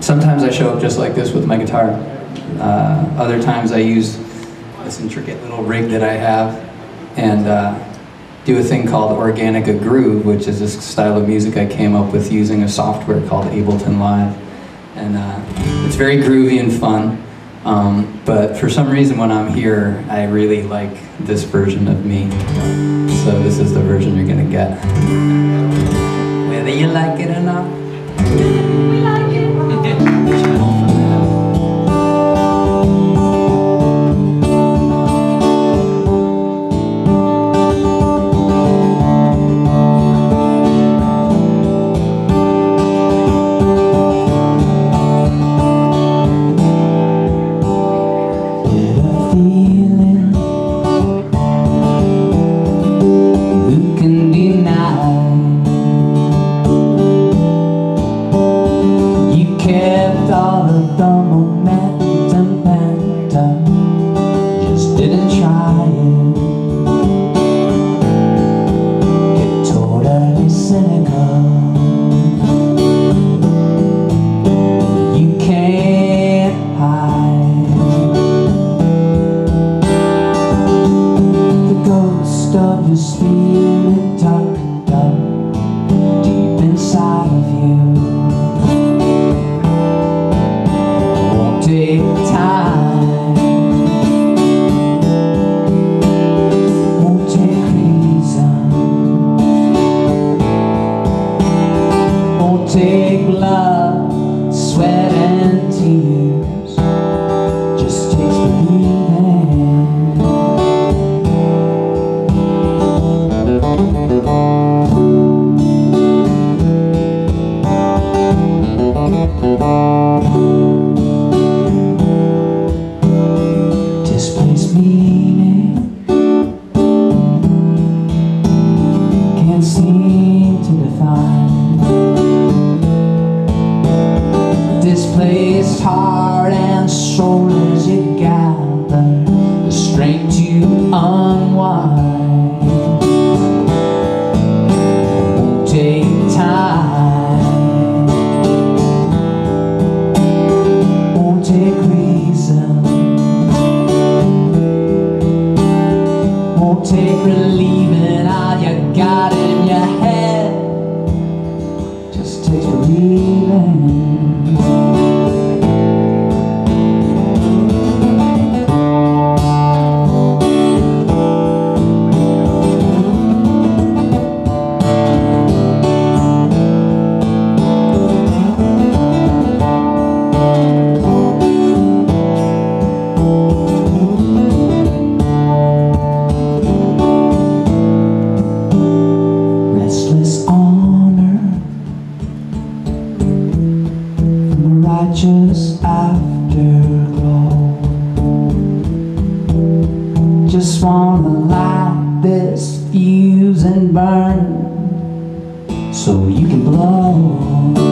Sometimes I show up just like this with my guitar. Other times I use this intricate little rig that I have and do a thing called Organica Groove, which is this style of music I came up with using a software called Ableton Live. And it's very groovy and fun. But for some reason when I'm here, I really like this version of me. So this is the version you're gonna get. Whether you like it or not. We like it. Take blood, sweat and tears, just takes believing. Displaced meaning, can't seem to define. Displaced heart and soul as you gather the strength to unwind. Won't take time, won't take reason, won't take relieving all you got in your head. Just takes believing. Righteous afterglow. Just wanna light this fuse and burn so you can blow.